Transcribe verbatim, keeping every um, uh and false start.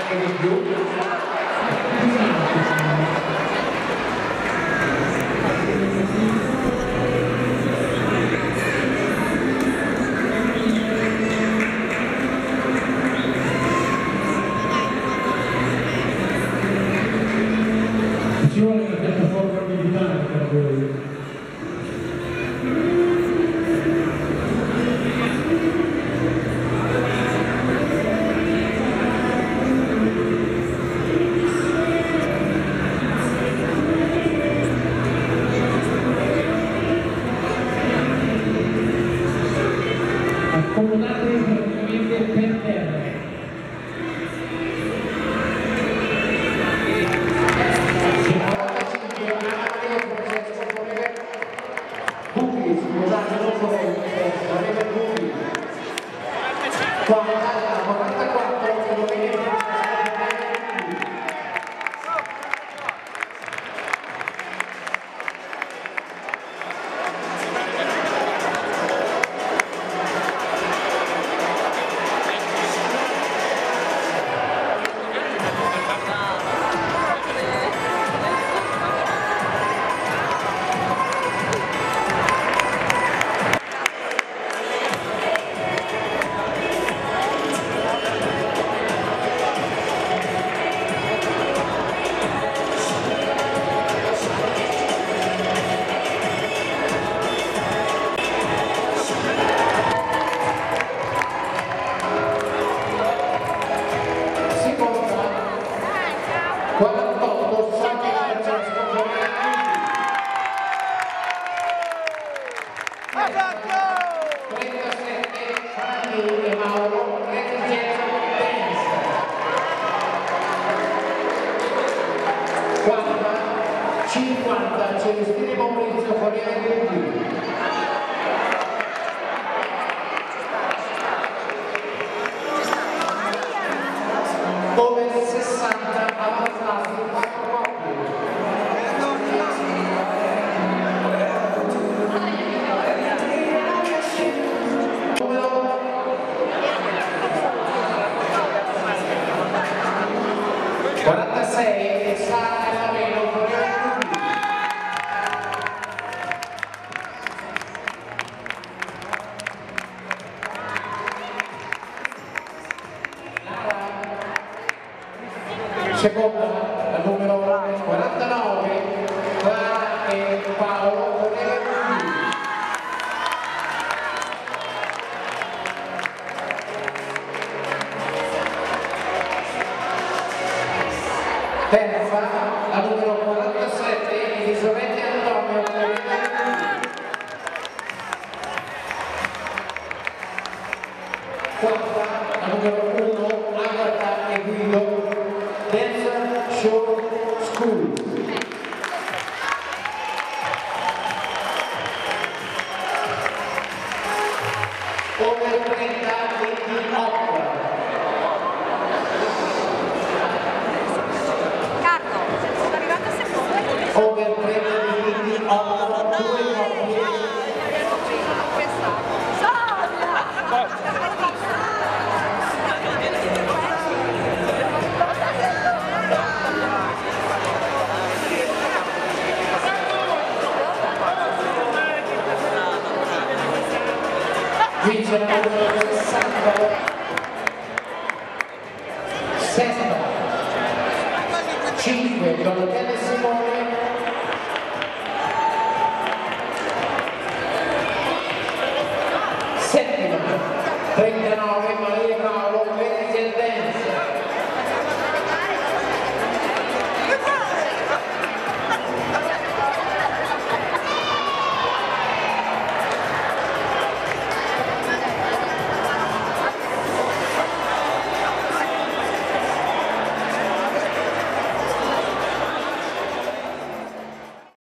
e di più. Ci vuole una piattaforma militare per voi. Accomodatevi praticamente per terra. quarantotto Santi Francesco trentasette Franchi e Mauro Renzo Pensa quaranta cinquanta Celestino Maurizio Corriere Gentili come sessanta avanzati quattro coppie numero quarantasei Sara e Laveno Corriere seconda, la numero quarantanove, Clara e Paolo Corriere Gentili. Terza, la numero quarantasette, Elisabetta Antonio Corriere Gentili. Quarta, la numero uno, Agatha e Guido. Dance Show School. Over trenta